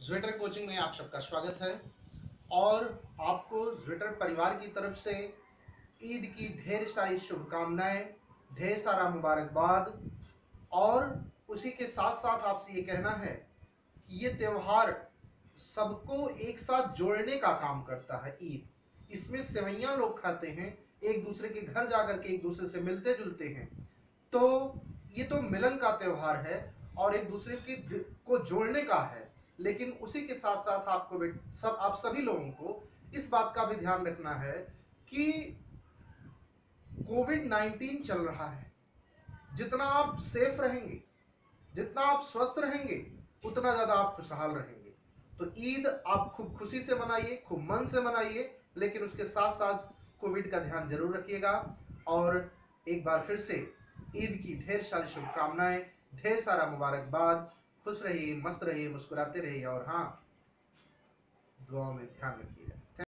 Zwitter coaching में आप सबका स्वागत है और आपको ज्वेटर परिवार की तरफ से ईद की ढेर सारी शुभकामनाएं, ढेर सारा मुबारकबाद। और उसी के साथ साथ आपसे ये कहना है कि ये त्यौहार सबको एक साथ जोड़ने का काम करता है। ईद, इसमें सेवैयां लोग खाते हैं, एक दूसरे के घर जाकर के एक दूसरे से मिलते जुलते हैं। तो ये तो मिलन का त्यौहार है और एक दूसरे को जोड़ने का है। लेकिन उसी के साथ साथ आप सभी लोगों को इस बात का भी ध्यान रखना है कि कोविड-19 चल रहा है। जितना आप सेफ रहेंगे, जितना आप स्वस्थ रहेंगे, उतना ज्यादा आप खुशहाल रहेंगे। तो ईद आप खूब खुशी से मनाइए, खूब मन से मनाइए, लेकिन उसके साथ साथ कोविड का ध्यान जरूर रखिएगा। और एक बार फिर से ईद की ढेर सारी शुभकामनाएं, ढेर सारा मुबारकबाद। खुश रहिए, मस्त रहिए, मुस्कुराते रहिए और हाँ, दुआओं में ध्यान रखिएगा।